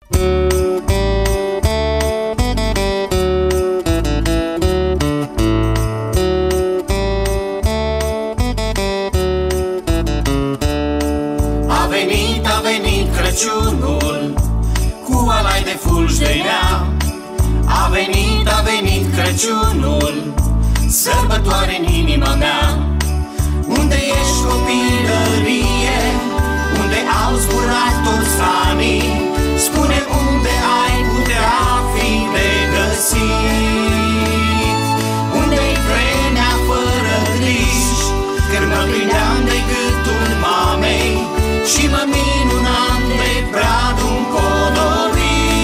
A venit Crăciunul cu alai de fulgi de neam. A venit Crăciunul, sărbătoare în inima mea. Unde ești copilărie, unde au zburat toți anii? Spune unde ai putea fi de găsit. Unde-i vremea fără griji, când mă gândeam de gâtul mamei și mă minunam de bradul colorit.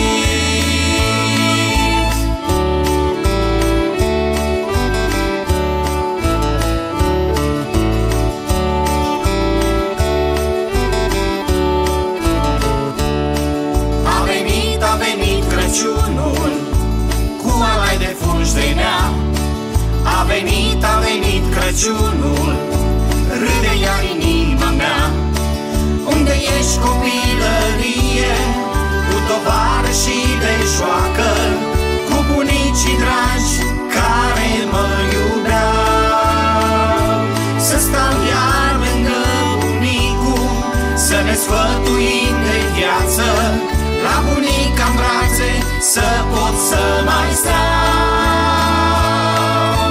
A venit Crăciunul cu alai de fulgi de neam. A venit Crăciunul, râde iar inima mea. Unde ești copilărie, cu tovarășii de joacă, cu bunicii dragi care mă iubeau? Să stau iar lângă bunicul, să ne sfătuim de viață, la bunica-n brațe să pot să mai stau.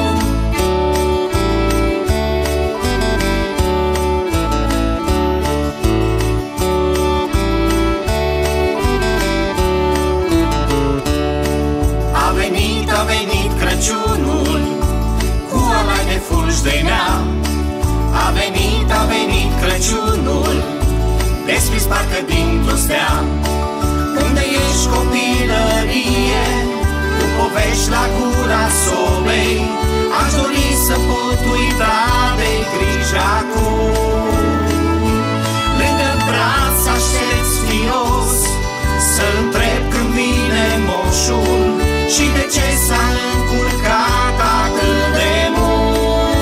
A venit Crăciunul cu alai de fulgi de neam. A venit Crăciunul, desprins parcă dintr-o stea. Unde ești copilărie, cu povești la gura sobei? Aș dori să pot uita de griji acum. Lângă braț aștept sfios, să-l întreb când vine moșul și de ce s-a încurcat atât de mult.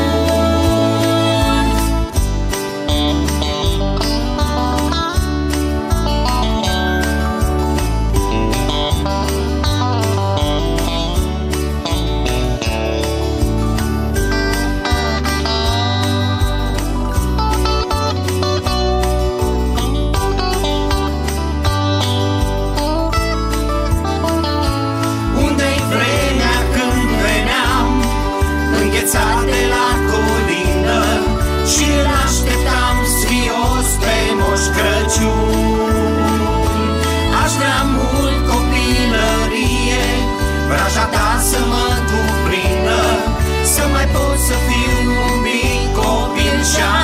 De la colină și îl așteptam sfios pe Moș Crăciun. Aș vrea mult copilărie, vraja ta să mă cuprindă, să mai pot să fiu un mic copil și